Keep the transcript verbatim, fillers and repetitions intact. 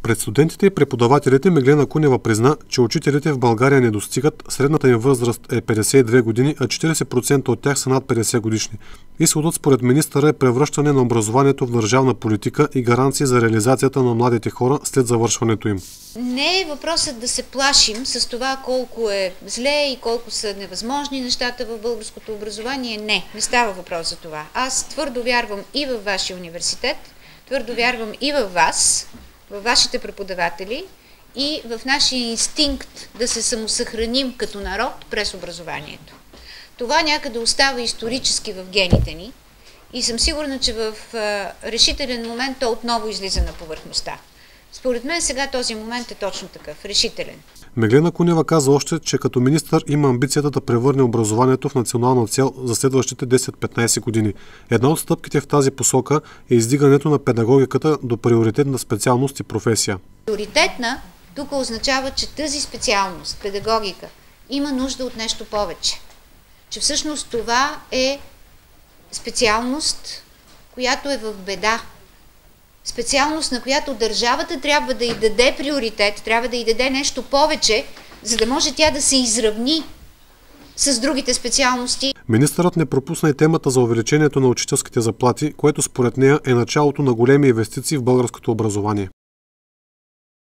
Пред студентите и преподавателите Меглена Кунева призна, че учителите в България не достигат, средната им възраст е петдесет и две години, а четиридесет процента от тях са над петдесет годишни. Изходът според министъра е превръщане на образованието в държавна политика и гаранции за реализацията на младите хора след завършването им. Не е въпросът да се плашим с това колко е зле и колко са невъзможни нещата в българското образование. Не, не става въпрос за това. Аз твърдо вярвам и във вашия университет, твърдо вярвам и във вас, във вашите преподаватели и в нашия инстинкт да се самосъхраним като народ през образованието. Това някъде остава исторически в гените ни и съм сигурна, че в решителен момент то отново излиза на повърхността. Според мен сега този момент е точно такъв, решителен. Меглена Кунева каза още, че като министър има амбицията да превърне образованието в национална цел за следващите десет-петнайсет години. Една от стъпките в тази посока е издигането на педагогиката до приоритетна специалност и професия. Приоритетна тук означава, че тази специалност, педагогика, има нужда от нещо повече. Че всъщност това е специалност, която е в беда. Специалност, на която държавата трябва да й даде приоритет, трябва да й даде нещо повече, за да може тя да се изравни с другите специалности. Министърът не пропусна и темата за увеличението на учителските заплати, което според нея е началото на големи инвестиции в българското образование.